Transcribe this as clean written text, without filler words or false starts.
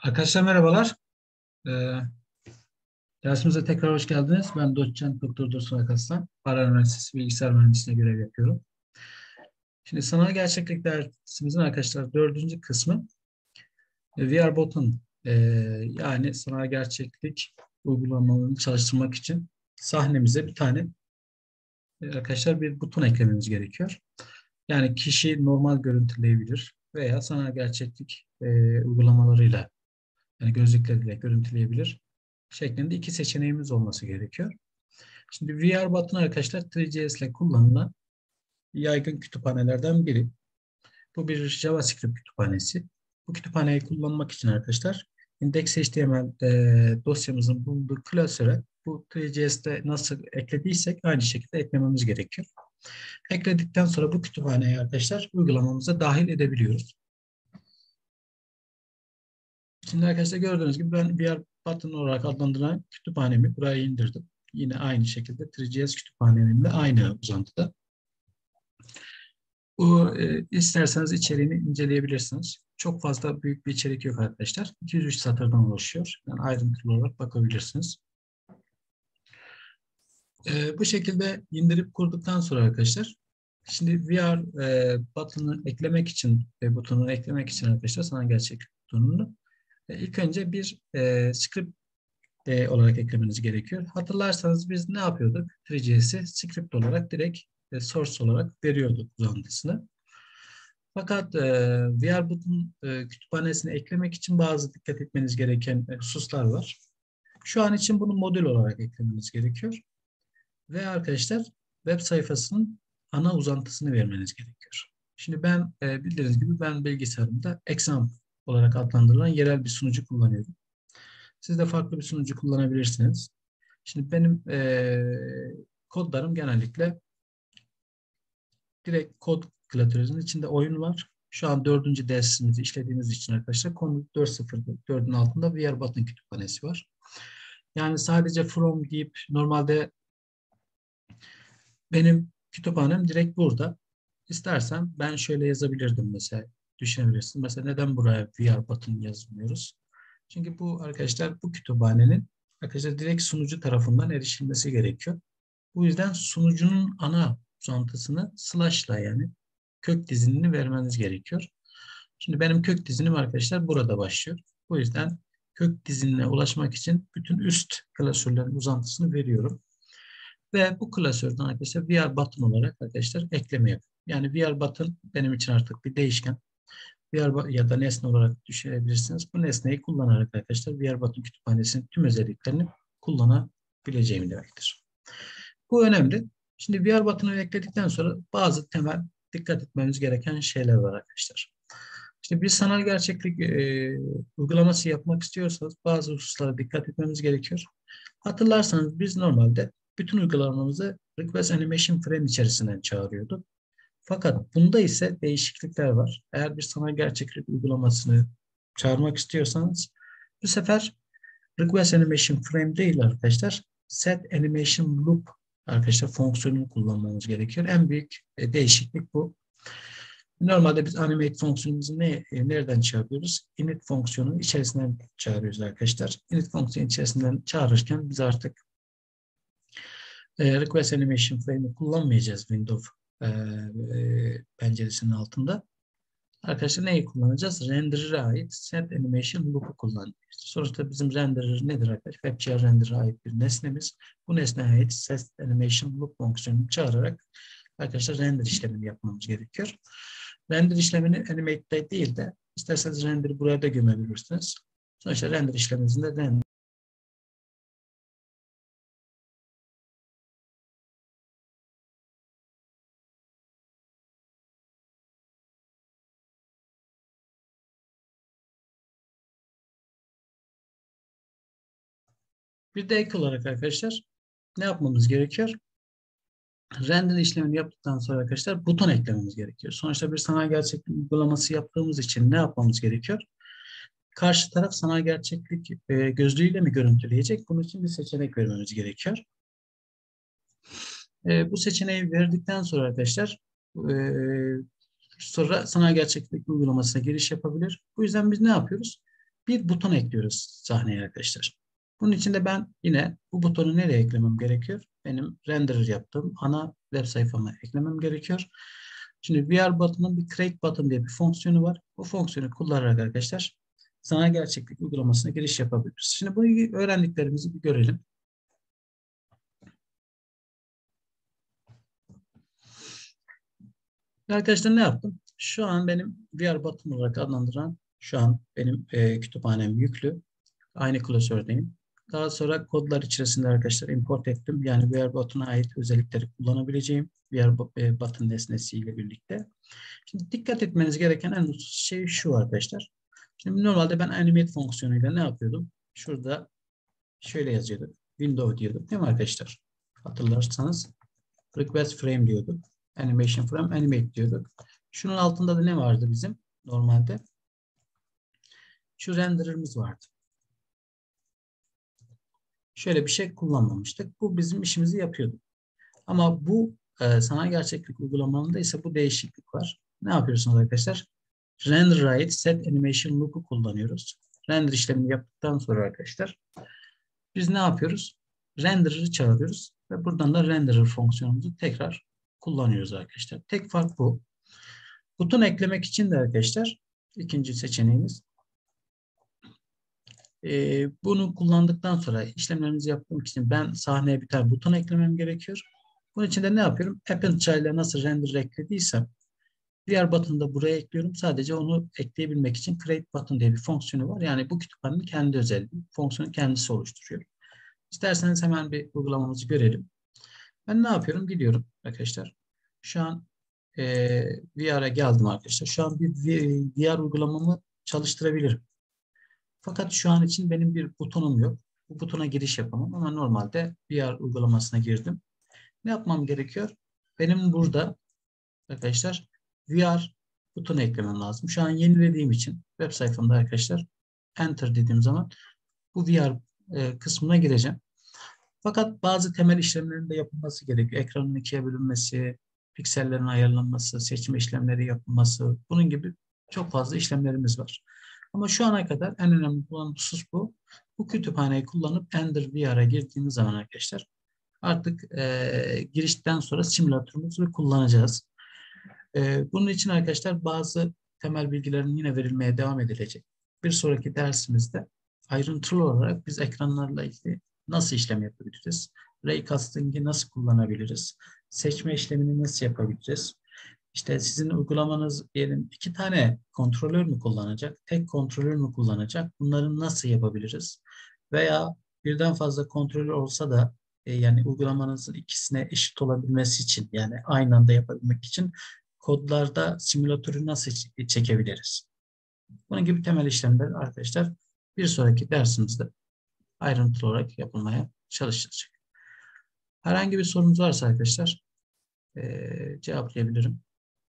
Arkadaşlar merhabalar. Ee, Dersimize tekrar hoş geldiniz. Ben doçent Doktor Dursun Akaslan. Bahar Üniversitesi Bilgisayar Mühendisliğine görev yapıyorum. Şimdi sanal gerçeklik dersimizin arkadaşlar dördüncü kısmı VR yani sanal gerçeklik uygulamalarını çalıştırmak için sahnemize bir tane arkadaşlar bir buton eklememiz gerekiyor. Yani kişi normal görüntüleyebilir veya sanal gerçeklik uygulamalarıyla yani gözlükleriyle görüntüleyebilir şeklinde iki seçeneğimiz olması gerekiyor. Şimdi VR Button arkadaşlar 3GS ile kullanılan yaygın kütüphanelerden biri. Bu bir JavaScript kütüphanesi. Bu kütüphaneyi kullanmak için arkadaşlar index.html dosyamızın bulunduğu klasöre bu 3GS'de nasıl eklediysek aynı şekilde eklememiz gerekiyor. Ekledikten sonra bu kütüphaneyi arkadaşlar uygulamamıza dahil edebiliyoruz. Şimdi arkadaşlar gördüğünüz gibi ben VR Button olarak adlandırılan kütüphanemi buraya indirdim. Yine aynı şekilde 3GS kütüphanemle aynı uzantıda. Bu isterseniz içeriğini inceleyebilirsiniz. Çok fazla büyük bir içerik yok arkadaşlar. 203 satırdan oluşuyor. Yani ayrıntılı olarak bakabilirsiniz. Bu şekilde indirip kurduktan sonra arkadaşlar şimdi VR butonu eklemek için arkadaşlar sanal gerçeklik butonunu ilk önce bir script olarak eklemeniz gerekiyor. Hatırlarsanız biz ne yapıyorduk? 3GS'i script olarak direkt source olarak veriyorduk uzantısını. Fakat VRBoot'un kütüphanesine eklemek için bazı dikkat etmeniz gereken hususlar var. Şu an için bunu modül olarak eklemeniz gerekiyor. Ve arkadaşlar web sayfasının ana uzantısını vermeniz gerekiyor. Şimdi ben bildiğiniz gibi ben bilgisayarımda Example olarak adlandırılan yerel bir sunucu kullanıyorum. Siz de farklı bir sunucu kullanabilirsiniz. Şimdi benim kodlarım genellikle direkt kod klasörünün içinde oyun var. Şu an dördüncü dersimizi işlediğimiz için arkadaşlar konu 4.0'ın altında VR Button kütüphanesi var. Yani sadece from deyip normalde benim kütüphanem direkt burada. İstersen ben şöyle yazabilirdim mesela. Düşünebilirsin. Mesela neden buraya VR Button yazmıyoruz? Çünkü bu arkadaşlar bu kütüphanenin arkadaşlar direkt sunucu tarafından erişilmesi gerekiyor. Bu yüzden sunucunun ana uzantısını slash'la yani kök dizinini vermeniz gerekiyor. Şimdi benim kök dizinim arkadaşlar burada başlıyor. Bu yüzden kök dizinine ulaşmak için bütün üst klasörlerin uzantısını veriyorum. Ve bu klasörden arkadaşlar VR button olarak arkadaşlar ekleme yapıyorum. Yani VR button benim için artık bir değişken. VR ya da nesne olarak düşünebilirsiniz. Bu nesneyi kullanarak arkadaşlar VR button kütüphanesinin tüm özelliklerini kullanabileceğim demektir. Bu önemli. Şimdi VR button'ı ekledikten sonra bazı temel dikkat etmemiz gereken şeyler var arkadaşlar. İşte bir sanal gerçeklik uygulaması yapmak istiyorsanız bazı hususlara dikkat etmemiz gerekiyor. Hatırlarsanız biz normalde bütün uygulamamızı Request Animation Frame içerisinden çağırıyorduk. Fakat bunda ise değişiklikler var. Eğer bir sanal gerçeklik uygulamasını çağırmak istiyorsanız bu sefer Request Animation Frame değil arkadaşlar. Set Animation Loop arkadaşlar fonksiyonunu kullanmamız gerekiyor. En büyük değişiklik bu. Normalde biz animate fonksiyonumuzu nereden çağırıyoruz? Init fonksiyonunun içerisinden çağırıyoruz arkadaşlar. Init fonksiyonu içerisinden çağırırken biz artık Request Animation Frame'i kullanmayacağız Windows penceresinin altında. Arkadaşlar neyi kullanacağız? Renderer'a ait Set Animation Loop'u kullanacağız. Sonuçta bizim renderer nedir arkadaşlar? WebGL renderer'a ait bir nesnemiz. Bu nesneye ait Set Animation Loop fonksiyonunu çağırarak arkadaşlar render işlemini yapmamız gerekiyor. Render işlemini animate'de değil de isterseniz render'i buraya da gömebilirsiniz. Sonuçta render işlemimizde render bir de ek olarak arkadaşlar ne yapmamız gerekiyor? Render işlemini yaptıktan sonra arkadaşlar buton eklememiz gerekiyor. Sonuçta bir sanal gerçeklik uygulaması yaptığımız için ne yapmamız gerekiyor? Karşı taraf sanal gerçeklik gözlüğüyle mi görüntüleyecek? Bunun için bir seçenek vermemiz gerekiyor. Bu seçeneği verdikten sonra arkadaşlar sonra sanal gerçeklik uygulamasına giriş yapabilir. Bu yüzden biz ne yapıyoruz? bir buton ekliyoruz sahneye arkadaşlar. Bunun için de ben yine bu butonu nereye eklemem gerekiyor? Benim renderer yaptığım ana web sayfama eklemem gerekiyor. Şimdi VR button'un bir create button diye bir fonksiyonu var. Bu fonksiyonu kullanarak arkadaşlar sanal gerçeklik uygulamasına giriş yapabiliriz. Şimdi bu öğrendiklerimizi bir görelim. Arkadaşlar ne yaptım? Şu an benim VR button olarak adlandıran şu an benim kütüphanem yüklü. Aynı klasördeyim. Daha sonra kodlar içerisinde arkadaşlar import ettim. Yani VR button'a ait özellikleri kullanabileceğim VR button nesnesiyle birlikte. Şimdi dikkat etmeniz gereken en önemli şey şu arkadaşlar. Şimdi normalde ben animate fonksiyonuyla ne yapıyordum? Şurada şöyle yazıyorduk. Window diyorduk değil mi arkadaşlar? Hatırlarsanız request frame diyorduk. Animation frame animate diyorduk. Şunun altında da ne vardı bizim normalde? Şu renderer'ımız vardı. Şöyle bir şey kullanmamıştık. Bu bizim işimizi yapıyordu. Ama bu sanal gerçeklik uygulamalarında ise bu değişiklik var. Ne yapıyorsunuz arkadaşlar? Render ait set animation loop'u kullanıyoruz. Render işlemini yaptıktan sonra arkadaşlar biz ne yapıyoruz? Renderer'ı çağırıyoruz ve buradan da renderer fonksiyonumuzu tekrar kullanıyoruz arkadaşlar. Tek fark bu. Buton eklemek için de arkadaşlar ikinci seçeneğimiz bunu kullandıktan sonra işlemlerimizi yaptığım için ben sahneye bir tane buton eklemem gerekiyor. Bunun için de ne yapıyorum? Append ile nasıl render eklediysem diğer button'ı da buraya ekliyorum. Sadece onu ekleyebilmek için create button diye bir fonksiyonu var. Yani bu kütüphanenin kendi özelliği. Fonksiyonu kendisi oluşturuyor. İsterseniz hemen bir uygulamamızı görelim. Ben ne yapıyorum? Gidiyorum arkadaşlar. Şu an VR'a geldim arkadaşlar. Şu an bir VR uygulamamı çalıştırabilirim. Fakat şu an için benim bir butonum yok. Bu butona giriş yapamam ama normalde VR uygulamasına girdim. Ne yapmam gerekiyor? Benim burada arkadaşlar VR butonu eklemem lazım. Şu an yenilediğim için web sayfamda arkadaşlar Enter dediğim zaman bu VR kısmına gireceğim. Fakat bazı temel işlemlerin de yapılması gerekiyor. Ekranın ikiye bölünmesi, piksellerin ayarlanması, seçme işlemleri yapılması, bunun gibi çok fazla işlemlerimiz var. Ama şu ana kadar en önemli olan husus bu. Bu kütüphaneyi kullanıp Ender VR'a girdiğimiz zaman arkadaşlar artık girişten sonra simülatörümüzü kullanacağız. Bunun için arkadaşlar bazı temel bilgilerin yine verilmeye devam edilecek. Bir sonraki dersimizde ayrıntılı olarak biz ekranlarla ilgili nasıl işlem yapabiliriz? Raycasting'i nasıl kullanabiliriz? Seçme işlemini nasıl yapabiliriz? İşte sizin uygulamanız diyelim 2 tane kontrolör mü kullanacak, tek kontrolör mü kullanacak? Bunları nasıl yapabiliriz? Veya birden fazla kontrolör olsa da yani uygulamanızın ikisine eşit olabilmesi için yani aynı anda yapabilmek için kodlarda simülatörü nasıl çekebiliriz? Bunun gibi temel işlemler arkadaşlar bir sonraki dersimizde ayrıntılı olarak yapılmaya çalışacak. Herhangi bir sorunuz varsa arkadaşlar cevaplayabilirim.